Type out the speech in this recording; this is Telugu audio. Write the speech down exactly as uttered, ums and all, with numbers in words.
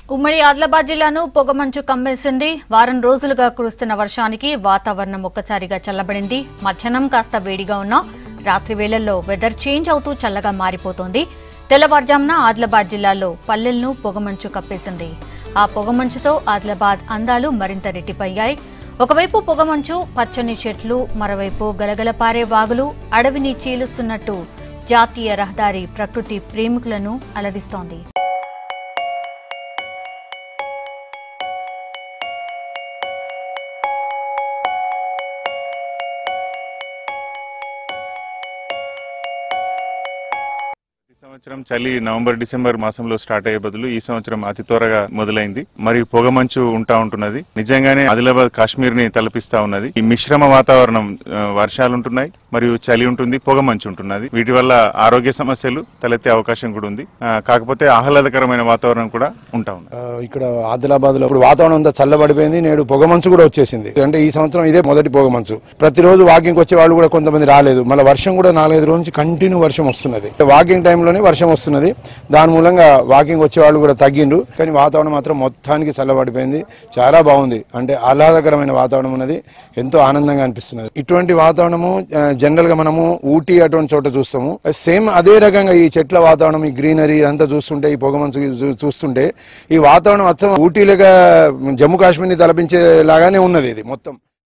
ఉమ్మడి ఆదిలాబాద్ జిల్లాను పొగమంచు కమ్మేసింది. వారం రోజులుగా కురుస్తున్న వర్షానికి వాతావరణం ఒక్కసారిగా చల్లబడింది. మధ్యాహ్నం కాస్త వేడిగా ఉన్నా రాత్రి వేళల్లో వెదర్ చేంజ్ అవుతూ చల్లగా మారిపోతోంది. తెల్లవారుజామున ఆదిలాబాద్ జిల్లాలో పల్లెలను పొగమంచు కప్పేసింది. ఆ పొగమంచుతో ఆదిలాబాద్ అందాలు మరింత రెట్టిపోయాయి. ఒకవైపు పొగమంచు, పచ్చని చెట్లు, మరోవైపు గలగల పారే వాగులు అడవిని చీలుస్తున్నట్టు జాతీయ రహదారి ప్రకృతి ప్రేమికులను అలరిస్తోంది. సంవత్సరం చలి నవంబర్ డిసెంబర్ మాసంలో స్టార్ట్ అయ్యే బదులు ఈ సంవత్సరం అతి త్వరగా మొదలైంది. మరియు పొగమంచు ఉంటా ఉంటున్నది. నిజంగానే ఆదిలాబాద్ కాశ్మీర్ ని తలపిస్తా ఉన్నది. ఈ మిశ్రమ వాతావరణం, వర్షాలు ఉంటున్నాయి మరియు చలి ఉంటుంది, పొగమంచు ఉంటున్నది. వీటి వల్ల ఆరోగ్య సమస్యలు తలెత్తే అవకాశం కూడా ఉంది. కాకపోతే ఆహ్లాదకరమైన వాతావరణం కూడా ఉంటా ఉంది. ఇక్కడ ఆదిలాబాద్ లో ఇప్పుడు వాతావరణం అంతా చల్లబడిపోయింది. నేడు పొగమంచు కూడా వచ్చేసింది. అంటే ఈ సంవత్సరం ఇదే మొదటి పొగమంచు. ప్రతిరోజు వాకింగ్ వచ్చే వాళ్ళు కూడా కొంతమంది రాలేదు. మళ్ళీ వర్షం కూడా నాలుగైదు రోజు నుంచి కంటిన్యూ వర్షం వస్తున్నది. వాకింగ్ టైంలోనే వర్షం వస్తున్నది. దాని మూలంగా వాకింగ్ వచ్చే వాళ్ళు కూడా తగ్గిండ్రు. కానీ వాతావరణం మాత్రం మొత్తానికి చల్లబడిపోయింది. చాలా బాగుంది. అంటే ఆహ్లాదకరమైన వాతావరణం ఉన్నది. ఎంతో ఆనందంగా అనిపిస్తున్నది. ఇటువంటి వాతావరణము జనరల్ గా మనము ఊటీ అటువంటి చోట చూస్తాము. సేమ్ అదే రకంగా ఈ చెట్ల వాతావరణం, ఈ గ్రీనరీ అంతా చూస్తుంటే, ఈ పొగమంచు చూస్తుంటే ఈ వాతావరణం అచ్చం ఊటీలుగా జమ్మూ కాశ్మీర్ ని తలపించే లాగానే ఉన్నది ఇది మొత్తం.